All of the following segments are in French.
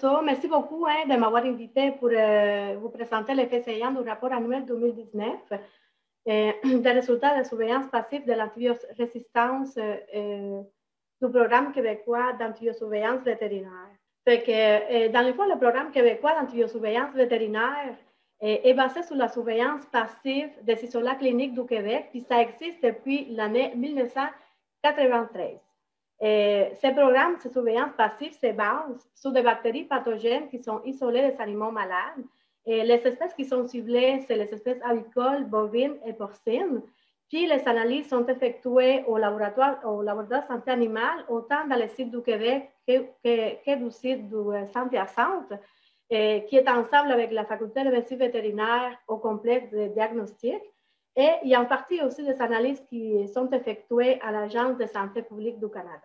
Merci beaucoup de m'avoir invité pour vous présenter l'effet saillant du rapport annuel 2019 des résultats de surveillance passive de l'antibiorésistance du programme québécois d'antibiosurveillance vétérinaire. Fait que, dans le fond, le programme québécois d'antibiosurveillance vétérinaire est basé sur la surveillance passive des isolats cliniques du Québec, puis ça existe depuis l'année 1993. Ce programme de surveillance passive se base sur des bactéries pathogènes qui sont isolées des animaux malades. Et les espèces qui sont ciblées, c'est les espèces avicoles, bovines et porcines. Puis les analyses sont effectuées au laboratoire de santé animale, autant dans les sites du Québec que du site du Saint-Hyacinthe, qui est ensemble avec la faculté de médecine vétérinaire au complexe de diagnostic. Et il y a en partie aussi des analyses qui sont effectuées à l'Agence de santé publique du Canada.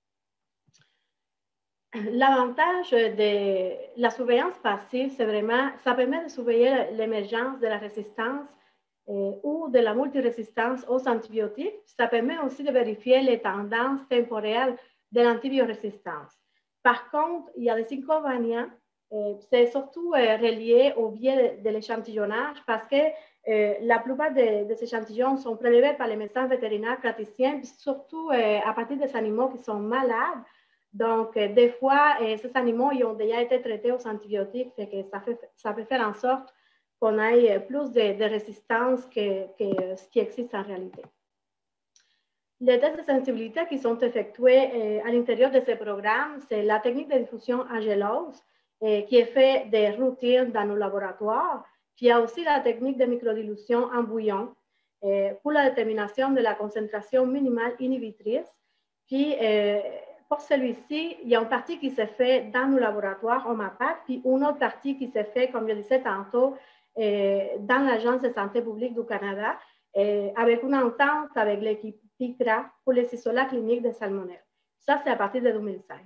L'avantage de la surveillance passive, c'est vraiment, ça permet de surveiller l'émergence de la résistance ou de la multirésistance aux antibiotiques. Ça permet aussi de vérifier les tendances temporelles de l'antibiorésistance. Par contre, il y a des inconvénients. C'est surtout relié au biais de l'échantillonnage parce que la plupart des échantillons sont prélevés par les médecins vétérinaires praticiens, surtout à partir des animaux qui sont malades. Donc, des fois, ces animaux ils ont déjà été traités aux antibiotiques, fait que ça peut faire en sorte qu'on ait plus de résistance que ce qui existe en réalité. Les tests de sensibilité qui sont effectués à l'intérieur de ce programme, c'est la technique de diffusion en gélose qui est faite de routine dans nos laboratoires. Puis il y a aussi la technique de microdilution en bouillon pour la détermination de la concentration minimale inhibitrice. Puis pour celui-ci, il y a une partie qui se fait dans nos laboratoires au MAPAC, puis une autre partie qui se fait, comme je disais tantôt, dans l'Agence de santé publique du Canada, avec une entente avec l'équipe PICRA pour les isolats cliniques de salmonelle. Ça, c'est à partir de 2005.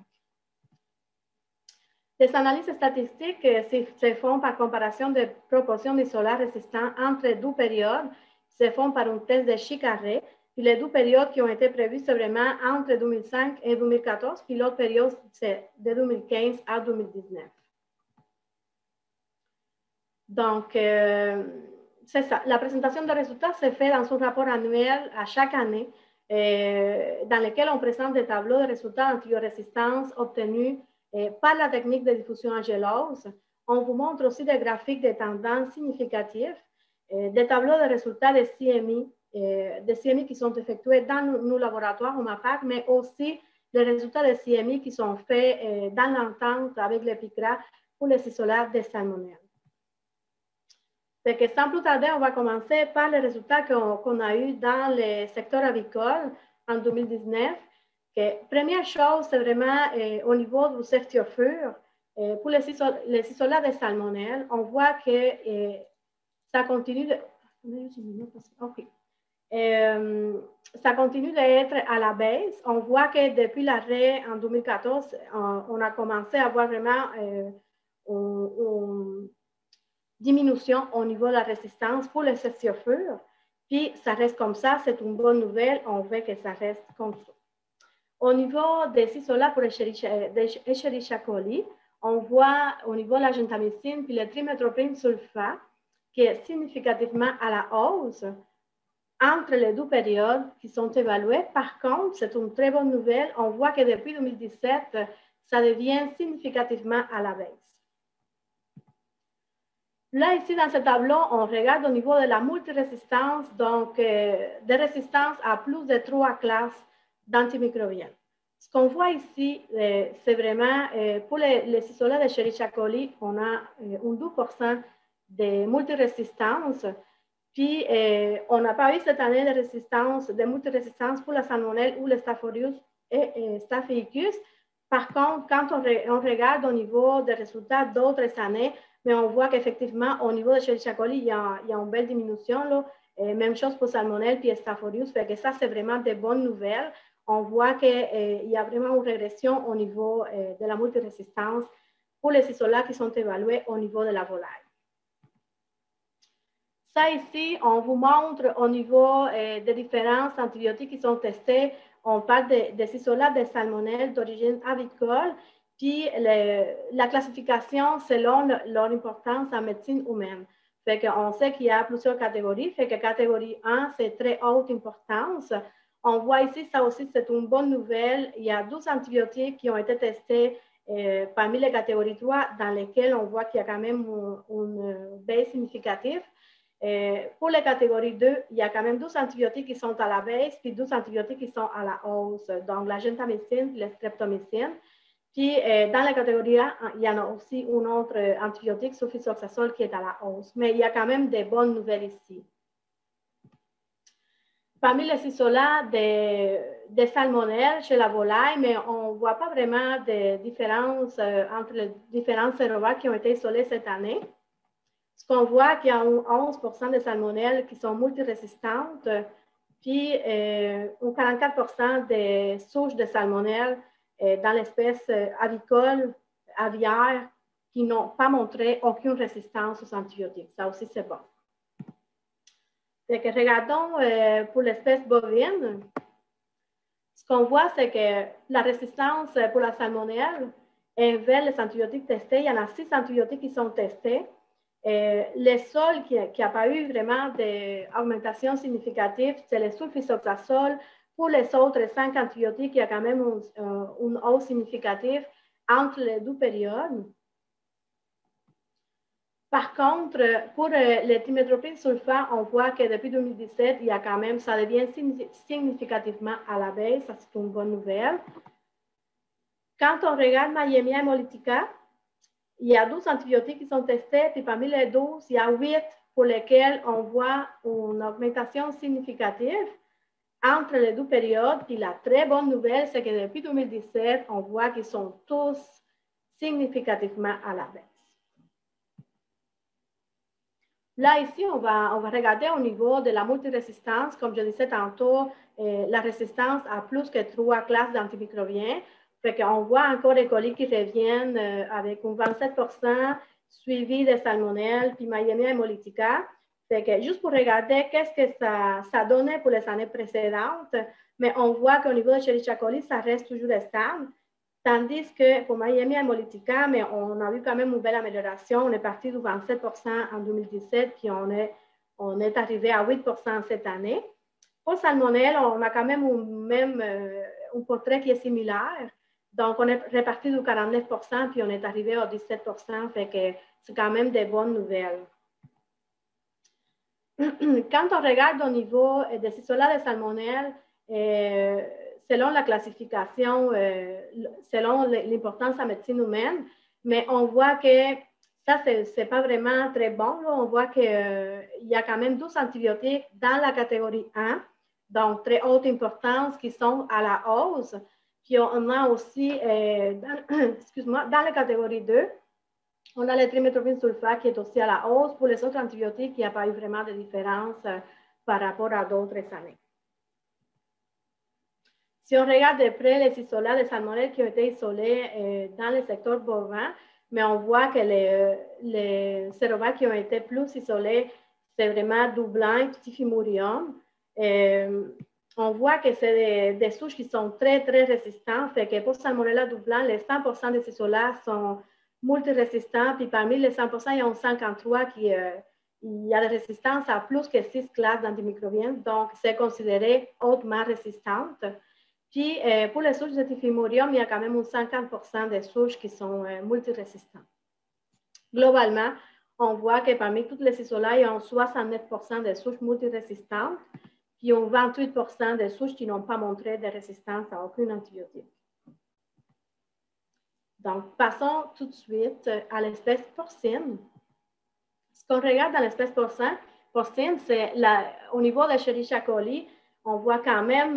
Les analyses statistiques se font par comparaison de proportions d'isolats résistants entre deux périodes, se font par un test de Chicarré. Puis les deux périodes qui ont été prévues, c'est vraiment entre 2005 et 2014, puis l'autre période, c'est de 2015 à 2019. Donc, c'est ça. La présentation des résultats se fait dans un rapport annuel à chaque année, dans lequel on présente des tableaux de résultats d'antibiorésistance obtenus par la technique de diffusion en gélose. On vous montre aussi des graphiques de tendances significatives, des tableaux de résultats de CMI qui sont effectués dans nos laboratoires au MAPAC, mais aussi les résultats de CMI qui sont faits dans l'entente avec le PICRA pour les isolats de salmonelle. Que sans plus tarder, on va commencer par les résultats qu'on a eus dans le secteur avicole en 2019. Première chose, c'est vraiment au niveau du certiofure. Pour les isolats de salmonelle, on voit que ça continue de... Okay. Ça continue d'être à la baisse. On voit que depuis l'arrêt en 2014, on a commencé à avoir vraiment une diminution au niveau de la résistance pour les certiofures. Puis, ça reste comme ça. C'est une bonne nouvelle. On veut que ça reste comme ça. Au niveau des isolats pour Escherichia coli, on voit au niveau de la gentamicine puis le trimethoprim sulfate qui est significativement à la hausse entre les deux périodes qui sont évaluées. Par contre, c'est une très bonne nouvelle. On voit que depuis 2017, ça devient significativement à la baisse. Là, ici, dans ce tableau, on regarde au niveau de la multirésistance, donc de résistance à plus de 3 classes d'antimicrobiens. Ce qu'on voit ici, c'est vraiment, pour les isolats de Escherichia coli, on a un 2% de multirésistance. Puis, on n'a pas eu cette année de multirésistance pour la salmonelle ou le Staph aureus et Staphylococcus. Par contre, quand on regarde au niveau des résultats d'autres années, mais on voit qu'effectivement, au niveau de Escherichia coli, il y a une belle diminution. Là. Même chose pour salmonelle et Staph aureus. Fait que ça, c'est vraiment de bonnes nouvelles. On voit qu'il y a vraiment une régression au niveau de la multirésistance pour les isolats qui sont évalués au niveau de la volaille. Ça ici, on vous montre au niveau des différents antibiotiques qui sont testés. On parle des isolats de salmonelle d'origine avicole puis la classification selon leur importance en médecine humaine. Fait qu'on sait qu'il y a plusieurs catégories. Fait que catégorie 1, c'est très haute importance. On voit ici, ça aussi, c'est une bonne nouvelle. Il y a 12 antibiotiques qui ont été testés parmi les catégories 3, dans lesquelles on voit qu'il y a quand même une baisse significative. Pour les catégories 2, il y a quand même 12 antibiotiques qui sont à la baisse, puis 12 antibiotiques qui sont à la hausse. Donc, la gentamicine, la streptomycine. Puis, dans la catégorie A, il y en a aussi un autre antibiotique, sulfoxazole, qui est à la hausse. Mais il y a quand même des bonnes nouvelles ici. Parmi les isolats des salmonelles chez la volaille, mais on ne voit pas vraiment de différence entre les différents sérovacs qui ont été isolés cette année. Ce qu'on voit, qu'il y a 11% de salmonelles qui sont multirésistantes, puis 44% des souches de salmonelles dans l'espèce avicole, aviaire, qui n'ont pas montré aucune résistance aux antibiotiques. Ça aussi, c'est bon. Fait que regardons pour l'espèce bovine. Ce qu'on voit, c'est que la résistance pour la salmonelle envers les antibiotiques testés, il y en a 6 antibiotiques qui sont testés. Les seuls qui n'ont pas eu vraiment d'augmentation significative, c'est le sulfoxazole. Pour les autres 5 antibiotiques, il y a quand même une hausse significative entre les deux périodes. Par contre, pour le trimethoprim sulfate, on voit que depuis 2017, il y a quand même, ça devient significativement à la baisse. Ça, c'est une bonne nouvelle. Quand on regarde Myemia hemolytica, il y a 12 antibiotiques qui sont testés, puis parmi les 12, il y a 8 pour lesquels on voit une augmentation significative entre les deux périodes. Puis la très bonne nouvelle, c'est que depuis 2017, on voit qu'ils sont tous significativement à la baisse. Là, ici, on va regarder au niveau de la multirésistance. Comme je disais tantôt, la résistance à plus que 3 classes d'antimicrobiens. Fait qu'on voit encore les colis qui reviennent avec un 27% suivi de salmonelle, puis Myemia hemolytica. Fait que juste pour regarder qu'est-ce que ça donnait pour les années précédentes, mais on voit qu'au niveau de Escherichia coli, ça reste toujours stable. Tandis que pour Myemia hemolytica, mais on a vu quand même une belle amélioration. On est parti de 27% en 2017, puis on est arrivé à 8% cette année. Pour salmonelle, on a quand même un portrait qui est similaire. Donc, on est reparti de 49%, puis on est arrivé à 17%, fait que c'est quand même des bonnes nouvelles. Quand on regarde au niveau des isolats de salmonelle, selon la classification, selon l'importance en médecine humaine, mais on voit que ça, ce n'est pas vraiment très bon. Là. On voit qu'il y a quand même 12 antibiotiques dans la catégorie 1, donc très haute importance, qui sont à la hausse. Puis on a aussi, dans la catégorie 2, on a le trimethoprim sulfate qui est aussi à la hausse. Pour les autres antibiotiques, il n'y a pas eu vraiment de différence par rapport à d'autres années. Si on regarde de près les isolats de salmonelle qui ont été isolés dans le secteur bovin, mais on voit que les sérovacs qui ont été plus isolés, c'est vraiment Dublin et Ptyphimurium. On voit que c'est des souches qui sont très, très résistantes. Fait que pour Salmonella Dublin, les 100% des isolats sont multirésistants. Puis parmi les 100%, il y a 53 qui il y a des résistances à plus que 6 classes d'antimicrobiens. Donc, c'est considéré hautement résistante. Puis, pour les souches de Typhimurium, il y a quand même 50% des souches qui sont multirésistantes. Globalement, on voit que parmi toutes les isolats, il y a 69% des souches multirésistantes, puis 28% des souches qui n'ont pas montré de résistance à aucun antibiotique. Donc, passons tout de suite à l'espèce porcine. Ce qu'on regarde dans l'espèce porcine, c'est au niveau de Escherichia coli, on voit quand même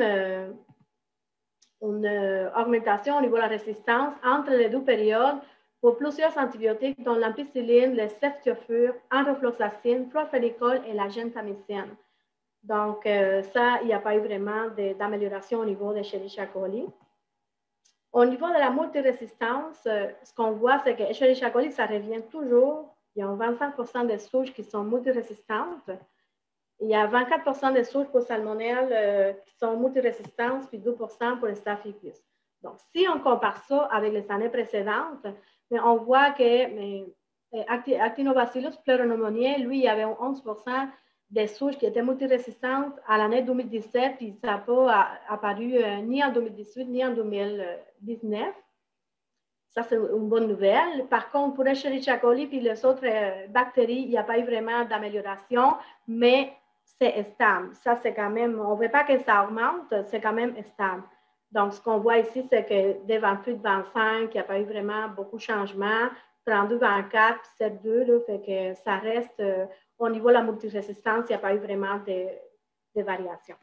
une augmentation au niveau de la résistance entre les deux périodes pour plusieurs antibiotiques, dont l'ampicilline, le ceftiofur, enrofloxacine, chlorphénicol et la gentamicine. Donc, ça, il n'y a pas eu vraiment d'amélioration au niveau de Escherichia coli. Au niveau de la multirésistance, ce qu'on voit, c'est que Escherichia coli, ça revient toujours. Il y a 25% des souches qui sont multirésistantes. Il y a 24% des souches pour salmonelle qui sont multirésistantes, puis 2% pour le Staphylococcus. Donc, si on compare ça avec les années précédentes, mais on voit que Actinobacillus pleuropneumoniae, lui, il y avait 11% des souches qui étaient multirésistantes à l'année 2017, puis ça n'a pas apparu ni en 2018 ni en 2019. Ça, c'est une bonne nouvelle. Par contre, pour Escherichia coli puis les autres bactéries, il n'y a pas eu vraiment d'amélioration, mais c'est stable. Ça, c'est quand même, on ne veut pas que ça augmente, c'est quand même stable. Donc, ce qu'on voit ici, c'est que des 28 de 25, il n'y a pas eu vraiment beaucoup de changements. 32, 24, 7, 2, là, fait que ça reste, au niveau de la multirésistance, il n'y a pas eu vraiment de variations.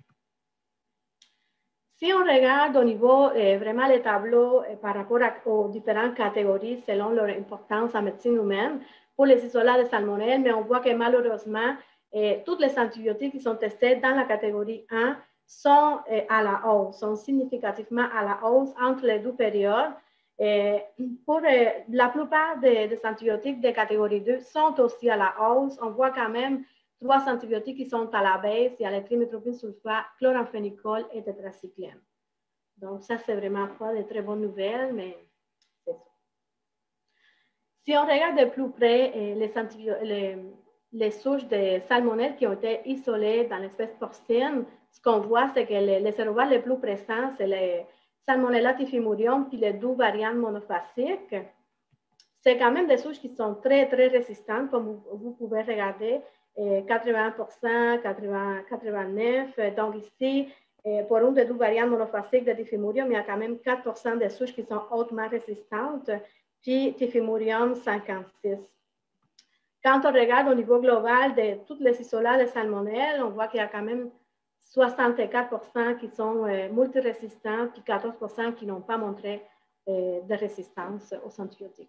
Si on regarde au niveau vraiment les tableaux par rapport aux différentes catégories selon leur importance en médecine humaine, pour les isolats de salmonelle, mais on voit que malheureusement, tous les antibiotiques qui sont testés dans la catégorie 1 sont à la hausse, sont significativement à la hausse entre les deux périodes. Pour la plupart des antibiotiques de catégorie 2 sont aussi à la hausse. On voit quand même 3 antibiotiques qui sont à la baisse. Il y a le trimethoprim sulfate, chloramphénicol et tétracycline. Donc, ça, c'est vraiment pas de très bonnes nouvelles, mais c'est ça. Si on regarde de plus près les souches de salmonelle qui ont été isolées dans l'espèce porcine, ce qu'on voit, c'est que les sérovales les plus présents, c'est les Salmonella typhimurium puis les 2 variantes monophasiques. C'est quand même des souches qui sont très, très résistantes, comme vous pouvez regarder, 80%, 89%. Donc ici, pour une des 2 variantes monophasiques de Typhimurium, il y a quand même 4% des souches qui sont hautement résistantes, puis Typhimurium 56. Quand on regarde au niveau global de toutes les isolats de salmonelle, on voit qu'il y a quand même 64% qui sont multirésistants, puis 14% qui n'ont pas montré de résistance aux antibiotiques.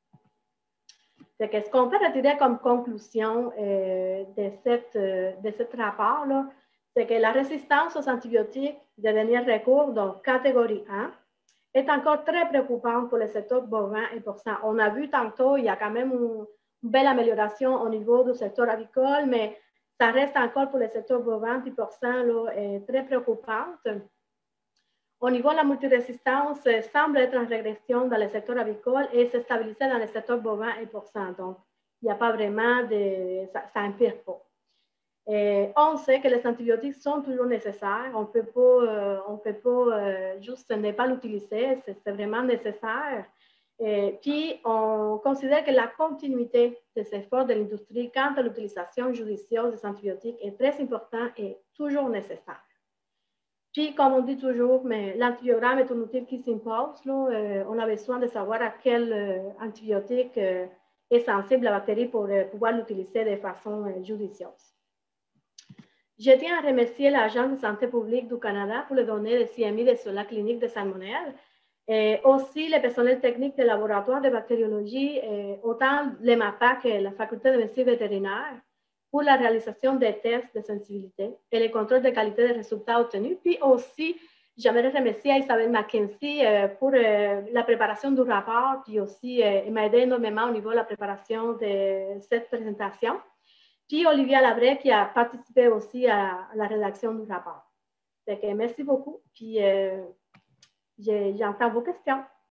Ce qu'on peut retirer comme conclusion de ce rapport-là, c'est que la résistance aux antibiotiques de dernier recours, donc catégorie 1, est encore très préoccupante pour le secteur bovin et porcin. On a vu tantôt, il y a quand même une belle amélioration au niveau du secteur avicole, mais ça reste encore pour le secteur bovin et porcin là, très préoccupante. Au niveau de la multirésistance, semble être en régression dans le secteur avicole et se stabiliser dans le secteur bovin et porcin. Donc, il n'y a pas vraiment de... ça n'empire pas. On sait que les antibiotiques sont toujours nécessaires. On ne peut pas juste ne pas l'utiliser. C'est vraiment nécessaire. Puis, on considère que la continuité des efforts de l'industrie quant à l'utilisation judicieuse des antibiotiques est très importante et toujours nécessaire. Puis, comme on dit toujours, l'antibiogramme est un outil qui s'impose. On a besoin de savoir à quel antibiotique est sensible la bactérie pour pouvoir l'utiliser de façon judicieuse. Je tiens à remercier l'Agence de santé publique du Canada pour les données de CMI sur la clinique de salmonelle. Et aussi le personnel technique des laboratoires de bactériologie, autant l'EMAPA que la faculté de médecine vétérinaire, pour la réalisation des tests de sensibilité et le contrôle de qualité des résultats obtenus. Puis aussi, j'aimerais remercier à Isabelle McKenzie pour la préparation du rapport, puis aussi elle m'a aidé énormément au niveau de la préparation de cette présentation. Puis Olivia Labré qui a participé aussi à la rédaction du rapport. Donc, merci beaucoup, puis j'entends vos questions.